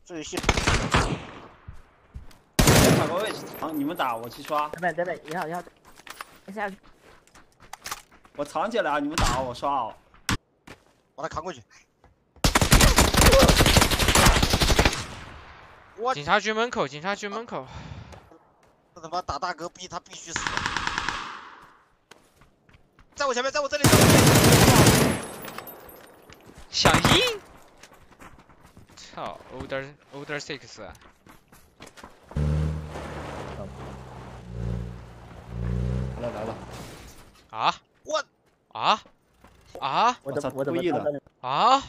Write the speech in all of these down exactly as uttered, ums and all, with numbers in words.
这游戏。 找个位置藏，你们打，我去刷。 这边这边一号一号，一下去。 我藏起来啊，你们打，我刷哦。 把他扛过去。我警察局门口，警察局门口。 这他妈打大哥逼他必须死。在我前面，在我这里，在我这里。 响应。操 ，older older six。 来了来了。 啊！ 我啊啊！ 我怎我怎么故意的啊！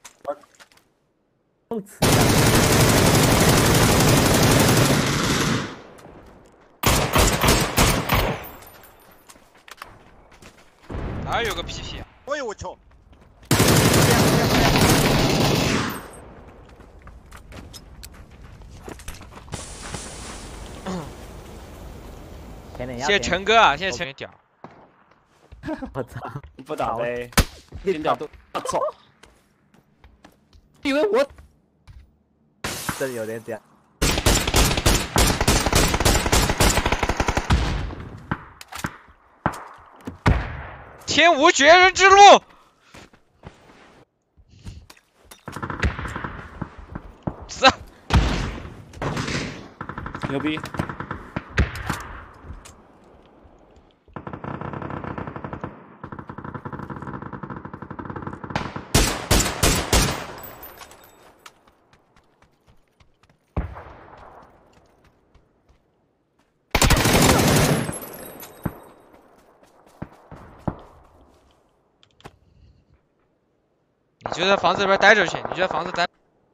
不吃。 哪有个屁屁？ 哎呦我操！ 谢谢陈哥啊，谢谢陈屌。 我操！ 不打呗，天屌都我操！以为我这里有点屌。 天无绝人之路。死！ 牛逼！ 你就在房子里边待着去，你就在房子待。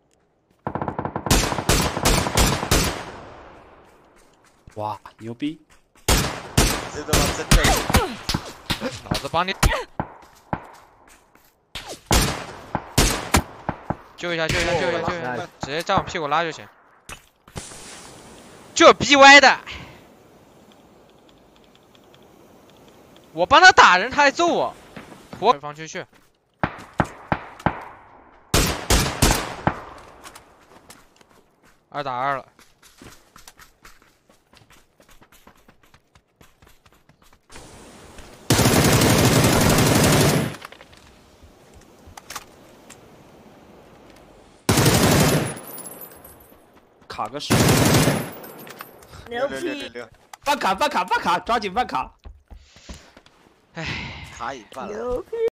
哇，牛逼！ 这他妈真的。 老子帮你救一下，救一下，救一下，救一下，直接站我屁股拉就行。就逼歪的，我帮他打人，他还揍我，我放出去。二打二了。 卡个屎！ 牛逼！ 办卡办卡办卡，抓紧办卡！ 唉， 卡一半了。 牛逼！